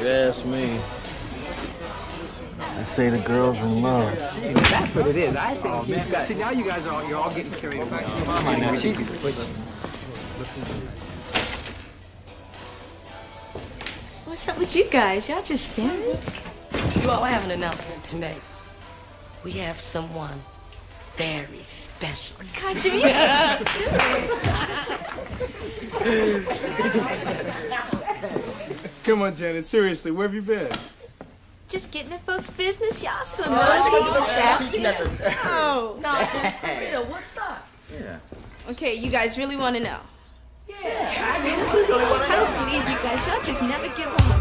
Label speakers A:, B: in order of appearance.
A: you ask me, I say the girl's in love.
B: That's what it is. I think he's got. See, now you guys are you're all getting carried away.
C: What's up with you guys? Y'all just standing?
D: You all have an announcement to make. We have someone very special.
C: God, Jimmy,
E: Come on, Janet. Seriously, where have you been?
C: just getting in folks' business. Y'all so nosy. Just asking. Oh.
D: No, just for real. What's up?
A: Yeah.
C: Okay, you guys really want to know?
D: Yeah.
C: I don't believe you guys. Y'all just never give up.